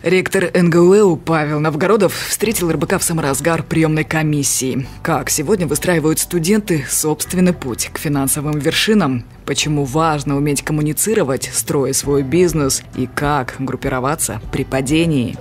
Ректор НГУЭУ Павел Новгородов встретил РБК в самый разгар приемной комиссии. Как сегодня выстраивают студенты собственный путь к финансовым вершинам? Почему важно уметь коммуницировать, строя свой бизнес? И как группироваться при падении?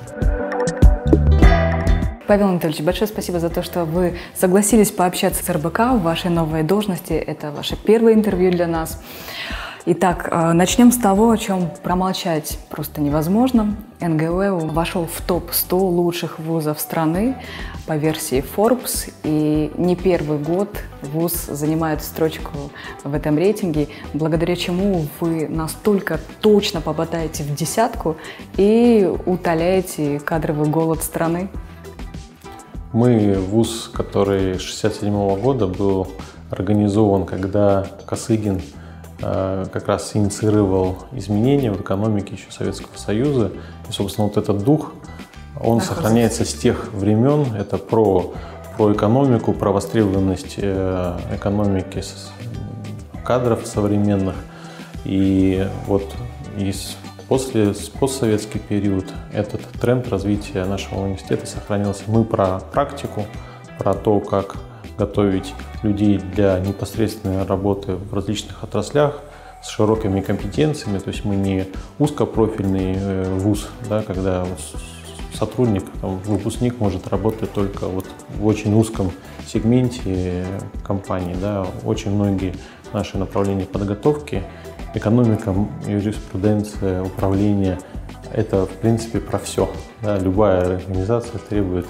Павел Анатольевич, большое спасибо за то, что вы согласились пообщаться с РБК в вашей новой должности. Это ваше первое интервью для нас. Итак, начнем с того, о чем промолчать просто невозможно. НГУЭУ вошел в топ-100 лучших вузов страны по версии Forbes. И не первый год вуз занимает строчку в этом рейтинге, благодаря чему вы настолько точно попадаете в десятку и утоляете кадровый голод страны. Мы вуз, который с 1967 года был организован, когда Косыгин как раз инициировал изменения в экономике еще Советского Союза. И, собственно, вот этот дух, он сохраняется с тех времен. Это про экономику, про востребованность экономики кадров современных. И вот после постсоветский период этот тренд развития нашего университета сохранился. Мы про практику, про то, как готовить людей для непосредственной работы в различных отраслях с широкими компетенциями. То есть мы не узкопрофильный вуз, да, когда сотрудник, выпускник может работать только вот в очень узком сегменте компании. Да. Очень многие наши направления подготовки, экономика, юриспруденция, управление – это, в принципе, про все. Да. Любая организация требует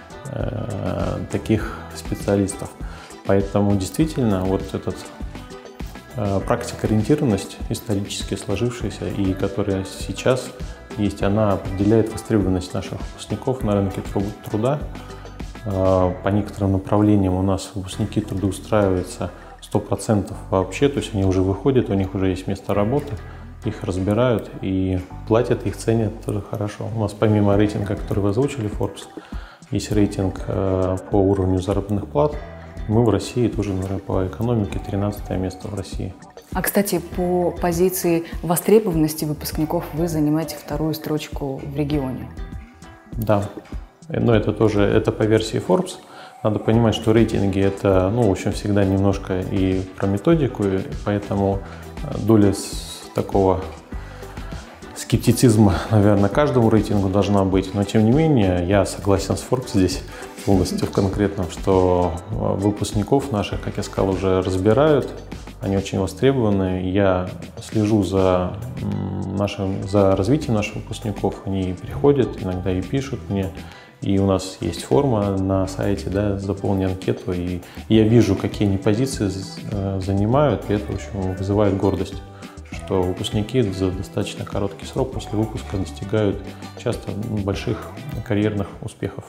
таких специалистов. Поэтому действительно вот эта практикоориентированность, исторически сложившаяся и которая сейчас есть, она определяет востребованность наших выпускников на рынке труда. По некоторым направлениям у нас выпускники трудоустраиваются 100% вообще, то есть они уже выходят, у них уже есть место работы, их разбирают и платят, их ценят тоже хорошо. У нас помимо рейтинга, который вы озвучили, Forbes, есть рейтинг по уровню заработных плат. Мы в России тоже, наверное, по экономике 13 место в России. А, кстати, по позиции востребованности выпускников вы занимаете вторую строчку в регионе. Да, но это тоже это по версии Forbes. Надо понимать, что рейтинги это, в общем, всегда немножко и про методику, и поэтому доля такого скептицизма, наверное, каждому рейтингу должна быть, но тем не менее я согласен с Forbes здесь полностью в конкретном, что выпускников наших, как я сказал, уже разбирают, они очень востребованы. Я слежу за развитием наших выпускников, они приходят, иногда и пишут мне, и у нас есть форма на сайте, да, заполни анкету, и я вижу, какие они позиции занимают, и это, в общем, вызывает гордость, что выпускники за достаточно короткий срок после выпуска достигают часто больших карьерных успехов.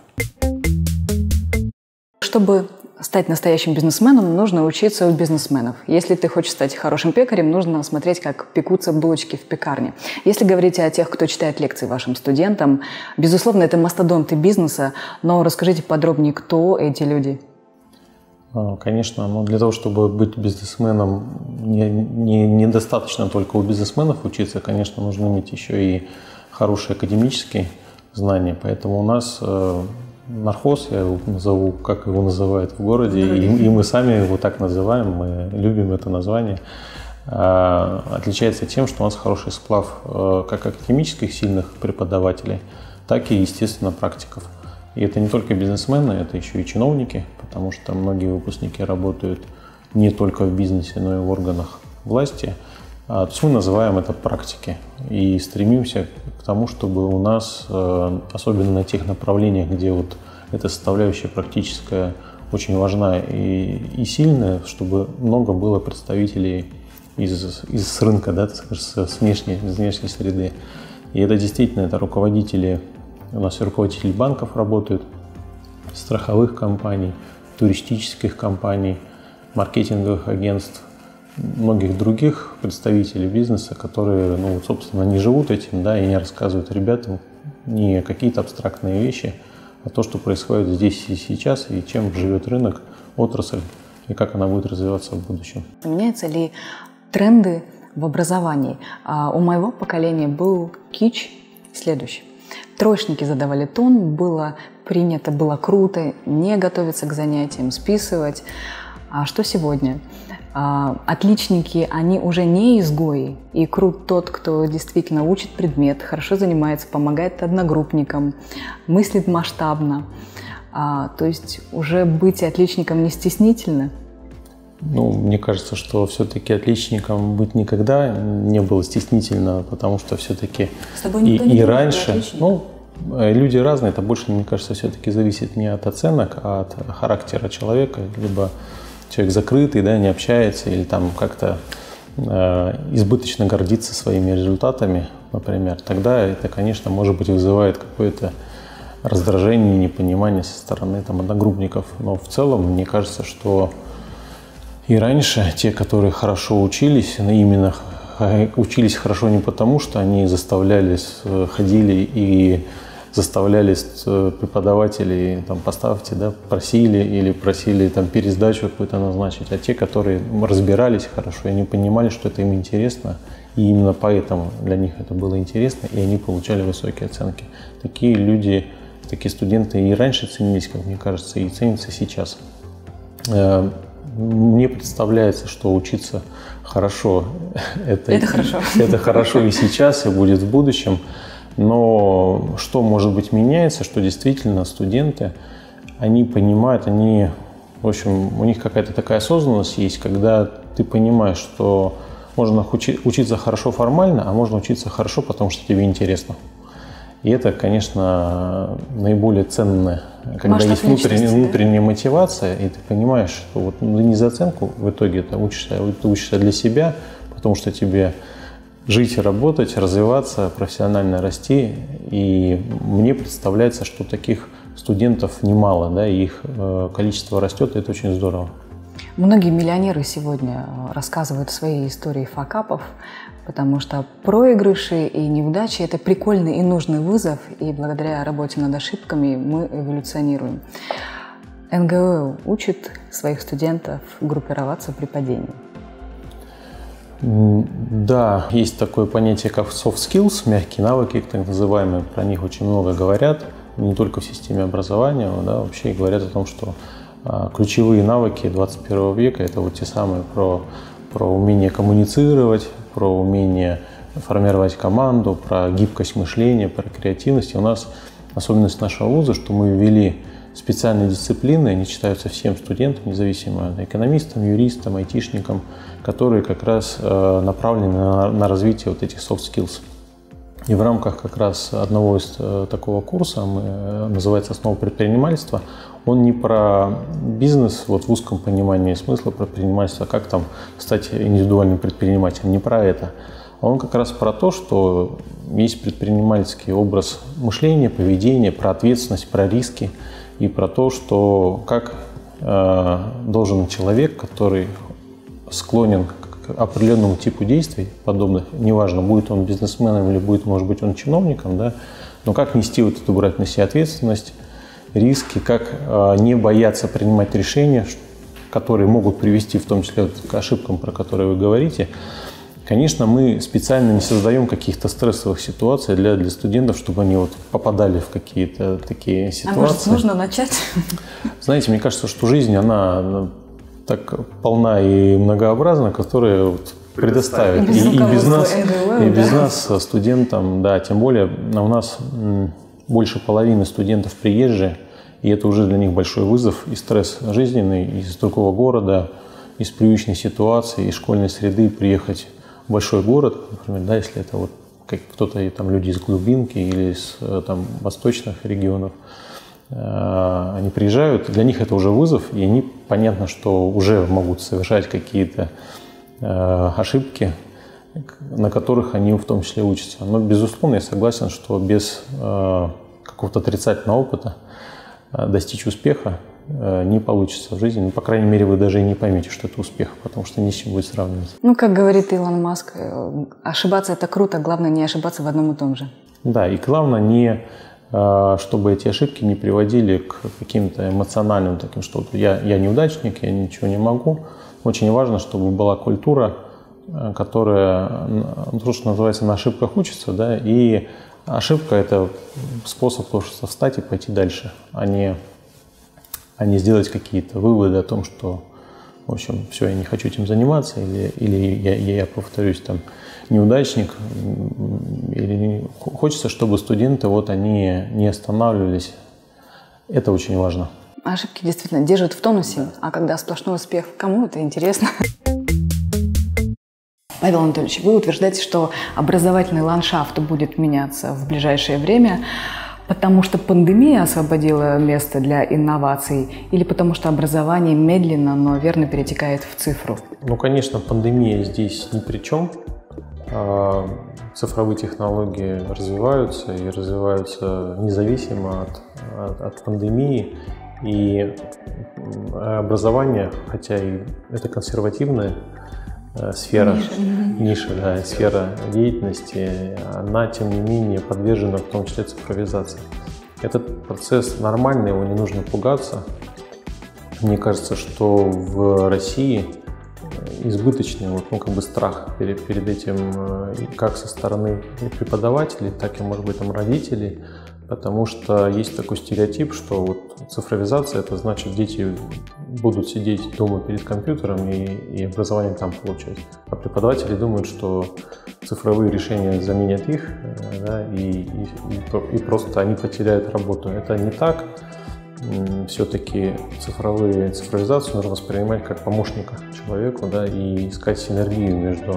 Чтобы стать настоящим бизнесменом, нужно учиться у бизнесменов. Если ты хочешь стать хорошим пекарем, нужно смотреть, как пекутся булочки в пекарне. Если говорить о тех, кто читает лекции вашим студентам, безусловно, это мастодонты бизнеса, но расскажите подробнее, кто эти люди? Конечно, но для того, чтобы быть бизнесменом, недостаточно только у бизнесменов учиться, конечно, нужно иметь еще и хорошие академические знания. Поэтому у нас нархоз, я его назову, как его называют в городе, и мы сами его так называем, мы любим это название, отличается тем, что у нас хороший сплав как академических сильных преподавателей, так и, естественно, практиков. И это не только бизнесмены, это еще и чиновники, потому что многие выпускники работают не только в бизнесе, но и в органах власти. То есть мы называем это практики и стремимся к тому, чтобы у нас, особенно на тех направлениях, где вот эта составляющая практическая очень важна и сильная, чтобы много было представителей из рынка, да, так скажем, с внешней среды. И это действительно это руководители. У нас и руководители банков работают, страховых компаний, туристических компаний, маркетинговых агентств, многих других представителей бизнеса, которые, собственно, не живут этим, да, и не рассказывают ребятам не какие-то абстрактные вещи, а то, что происходит здесь и сейчас, и чем живет рынок, отрасль, и как она будет развиваться в будущем. Меняются ли тренды в образовании? У моего поколения был кич следующий. Троечники задавали тон, было принято, было круто не готовиться к занятиям, списывать. А что сегодня? Отличники, они уже не изгои, и крут тот, кто действительно учит предмет, хорошо занимается, помогает одногруппникам, мыслит масштабно. То есть уже быть отличником не стеснительно. Ну, мне кажется, что все-таки отличником быть никогда не было стеснительно, потому что все-таки и раньше, ну, люди разные, это больше, мне кажется, все-таки зависит не от оценок, а от характера человека, либо человек закрытый, да, не общается, или там как-то избыточно гордится своими результатами, например, тогда это, конечно, может быть, вызывает какое-то раздражение, непонимание со стороны там одногруппников. Но в целом, мне кажется, что и раньше те, которые хорошо учились, именно учились хорошо не потому, что они заставлялись, ходили и заставляли преподавателей, там, поставьте, да, просили или просили там пересдачу какую-то назначить, а те, которые разбирались хорошо, и они понимали, что это им интересно, и именно поэтому для них это было интересно, и они получали высокие оценки. Такие люди, такие студенты и раньше ценились, как мне кажется, и ценятся сейчас. Мне представляется, что учиться хорошо – это хорошо и сейчас, и будет в будущем. Но что, может быть, меняется, что действительно студенты, они понимают, в общем, у них какая-то такая осознанность есть, когда ты понимаешь, что можно учиться хорошо формально, а можно учиться хорошо, потому что тебе интересно. И это, конечно, наиболее ценное, когда есть внутренняя мотивация, и ты понимаешь, что вот не за оценку в итоге ты учишься для себя, потому что тебе жить, работать, развиваться, профессионально расти. И мне представляется, что таких студентов немало, да, и их количество растет, и это очень здорово. Многие миллионеры сегодня рассказывают свои истории факапов, потому что проигрыши и неудачи – это прикольный и нужный вызов, и благодаря работе над ошибками мы эволюционируем. НГУ учит своих студентов группироваться при падении. Да, есть такое понятие, как soft skills, мягкие навыки, так называемые, про них очень много говорят, не только в системе образования, да, вообще говорят о том, что ключевые навыки 21 века – это вот те самые про умение коммуницировать, про умение формировать команду, про гибкость мышления, про креативность. И у нас особенность нашего вуза, что мы ввели специальные дисциплины, они читаются всем студентам, независимо от экономистам, юристам, айтишникам, которые как раз направлены на развитие вот этих soft skills. И в рамках как раз одного из такого курса, называется «Основа предпринимательства», он не про бизнес вот в узком понимании смысла предпринимательства, как там стать индивидуальным предпринимателем, не про это. А он как раз про то, что есть предпринимательский образ мышления, поведения, про ответственность, про риски и про то, что как должен человек, который склонен к определенному типу действий подобных, неважно, будет он бизнесменом или будет, может быть, он чиновником, да, но как нести вот эту, брать на себя ответственность, риски, как не бояться принимать решения, которые могут привести в том числе к ошибкам, про которые вы говорите. Конечно, мы специально не создаем каких-то стрессовых ситуаций для студентов, чтобы они вот попадали в какие-то такие ситуации. А может, нужно начать? Знаете, мне кажется, что жизнь, она так полна и многообразна, которая вот предоставит. И без нас, студентам, да, тем более у нас больше половины студентов приезжие, и это уже для них большой вызов и стресс жизненный, из другого города, из привычной ситуации, из школьной среды приехать в большой город, например, да, если это вот как кто-то, там, люди из глубинки или из там, восточных регионов, они приезжают, для них это уже вызов, и они, понятно, что уже могут совершать какие-то ошибки, на которых они в том числе учатся. Но, безусловно, я согласен, что без какого-то отрицательного опыта достичь успеха не получится в жизни. Ну, по крайней мере, вы даже и не поймете, что это успех, потому что ни с чем будет сравнивать. Ну, как говорит Илон Маск, ошибаться – это круто, главное не ошибаться в одном и том же. Да, и главное не чтобы эти ошибки не приводили к каким-то эмоциональным таким, что я неудачник, я ничего не могу. Очень важно, чтобы была культура, которая, то, что называется, на ошибках учится, да, и Ошибка – это способ просто встать и пойти дальше, а не сделать какие-то выводы о том, что, в общем, все, я не хочу этим заниматься, или я повторюсь, там, неудачник. Или хочется, чтобы студенты, вот, они не останавливались. Это очень важно. Ошибки действительно держат в тонусе, а когда сплошной успех, кому это интересно? Павел Анатольевич, вы утверждаете, что образовательный ландшафт будет меняться в ближайшее время, потому что пандемия освободила место для инноваций или потому что образование медленно, но верно перетекает в цифру? Ну, конечно, пандемия здесь ни при чем. Цифровые технологии развиваются и развиваются независимо от пандемии. И образование, хотя и это консервативная сфера, сфера деятельности, она, тем не менее, подвержена в том числе цифровизации. Этот процесс нормальный, его не нужно пугаться. Мне кажется, что в России избыточный страх перед этим как со стороны преподавателей, так и, может быть, родителей, потому что есть такой стереотип, что вот цифровизация – это значит, дети будут сидеть дома перед компьютером и образование там получать. А преподаватели думают, что цифровые решения заменят их, да, и просто они потеряют работу. Это не так. Все-таки цифровизацию нужно воспринимать как помощника человеку, да, и искать синергию между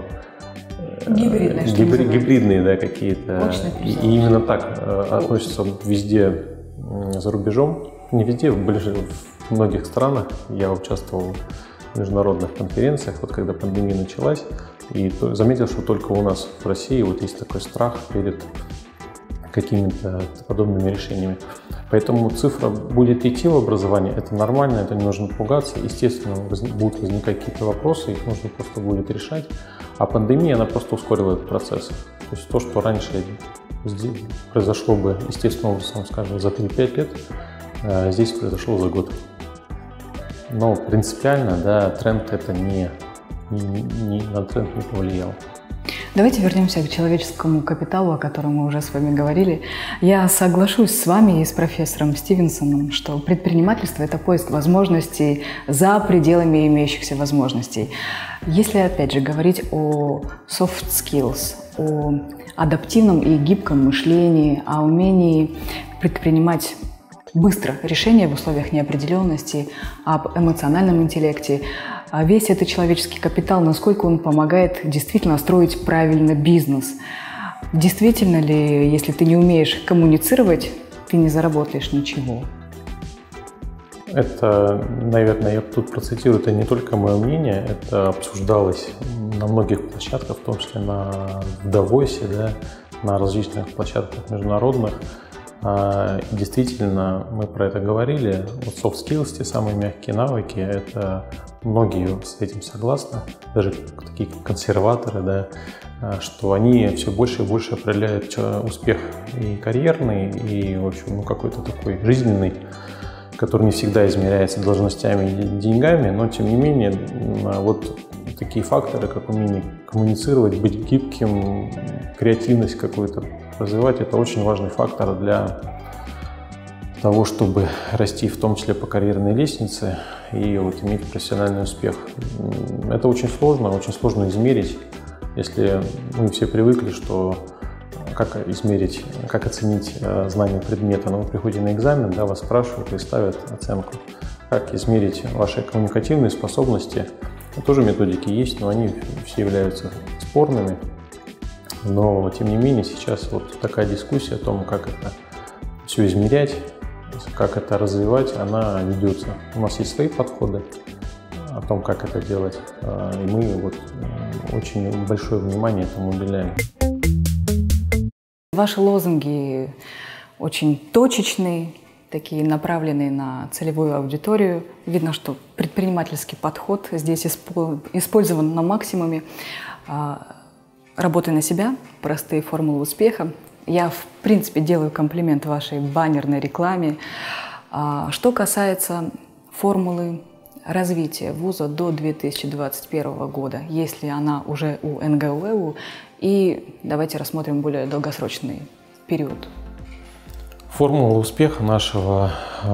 гибридные, да, какие-то. И именно так относятся везде за рубежом. Не везде, в многих странах. Я участвовал в международных конференциях, вот когда пандемия началась, и заметил, что только у нас в России вот есть такой страх перед какими-то подобными решениями. Поэтому цифра будет идти в образование, это нормально, это не нужно пугаться. Естественно, будут возникать какие-то вопросы, их нужно просто будет решать. А пандемия, она просто ускорила этот процесс. То есть то, что раньше произошло бы естественным образом, скажем, за 3-5 лет, здесь произошло за год. Но принципиально, да, тренд это на тренд не повлиял. Давайте вернемся к человеческому капиталу, о котором мы уже с вами говорили. Я соглашусь с вами и с профессором Стивенсоном, что предпринимательство – это поиск возможностей за пределами имеющихся возможностей. Если, опять же, говорить о soft skills, о адаптивном и гибком мышлении, о умении предпринимать быстро решения в условиях неопределенности, об эмоциональном интеллекте, а весь этот человеческий капитал, насколько он помогает действительно строить правильно бизнес. Действительно ли, если ты не умеешь коммуницировать, ты не заработаешь ничего? Это, наверное, я тут процитирую, это не только мое мнение, это обсуждалось на многих площадках, в том числе в Давосе, да, на различных площадках международных. Действительно, мы про это говорили. Вот soft skills, те самые мягкие навыки, это многие с этим согласны, даже такие консерваторы, да, что они все больше и больше определяют успех и карьерный, и, в общем, какой-то такой жизненный, который не всегда измеряется должностями и деньгами, но, тем не менее, вот такие факторы, как умение коммуницировать, быть гибким, креативность какую-то развивать, это очень важный фактор для того, чтобы расти, в том числе по карьерной лестнице, и вот иметь профессиональный успех. Это очень сложно измерить, если мы все привыкли, что как измерить, как оценить знание предмета. Но вы приходите на экзамен, да, вас спрашивают и ставят оценку. Как измерить ваши коммуникативные способности? Тоже методики есть, но они все являются спорными. Но, тем не менее, сейчас вот такая дискуссия о том, как это все измерять, как это развивать, она ведется. У нас есть свои подходы о том, как это делать, и мы вот очень большое внимание этому уделяем. Ваши лозунги очень точечные, такие направленные на целевую аудиторию. Видно, что предпринимательский подход здесь использован на максимуме. Работай на себя, простые формулы успеха. Я, в принципе, делаю комплимент вашей баннерной рекламе. Что касается формулы развития вуза до 2021 года, если она уже у НГУ, и давайте рассмотрим более долгосрочный период? Формула успеха нашего,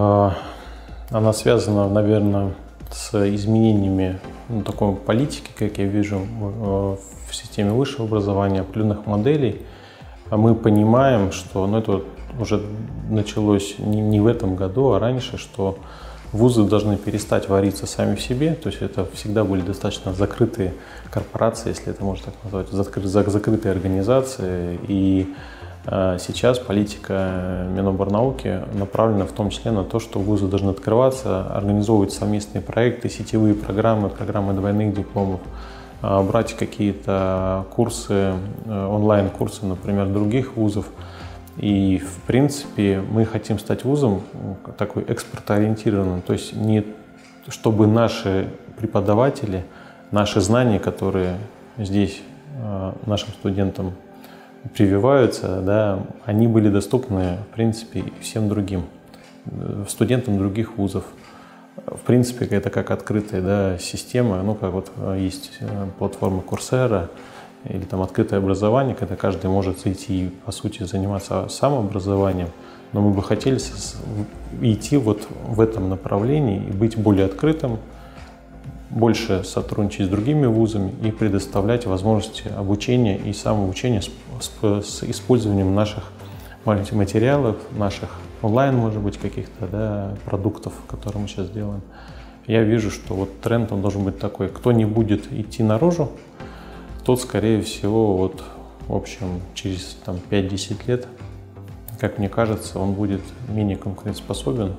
она связана, наверное, с изменениями такой политики, как я вижу, в системе высшего образования, определенных моделей. Мы понимаем, что это уже началось не в этом году, а раньше, что вузы должны перестать вариться сами в себе, то есть это всегда были достаточно закрытые корпорации, если это можно так назвать, закрытые организации, и сейчас политика Миноборнауки направлена в том числе на то, что вузы должны открываться, организовывать совместные проекты, сетевые программы двойных дипломов, брать какие-то курсы, онлайн-курсы, например, других вузов. И, в принципе, мы хотим стать вузом такой экспортоориентированным, то есть не чтобы наши преподаватели, наши знания, которые здесь нашим студентам прививаются, да, они были доступны, в принципе, и всем другим студентам других вузов. В принципе, это как открытая, да, система, как вот есть платформа Coursera или там открытое образование, когда каждый может зайти и, по сути, заниматься самообразованием. Но мы бы хотели идти вот в этом направлении и быть более открытым, больше сотрудничать с другими вузами и предоставлять возможности обучения и самообучения с использованием наших материалов, наших онлайн, может быть, каких-то, да, продуктов, которые мы сейчас делаем. Я вижу, что вот тренд, он должен быть такой: кто не будет идти наружу, тот, скорее всего, в общем, через 5-10 лет, как мне кажется, он будет менее конкурентоспособен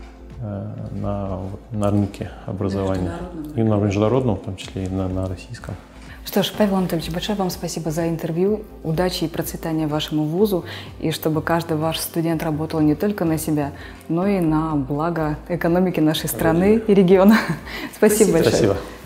на рынке образования. И на международном, в том числе и на российском. Что ж, Павел Анатольевич, большое вам спасибо за интервью. Удачи и процветания вашему вузу. И чтобы каждый ваш студент работал не только на себя, но и на благо экономики нашей страны и региона. Спасибо большое. Спасибо.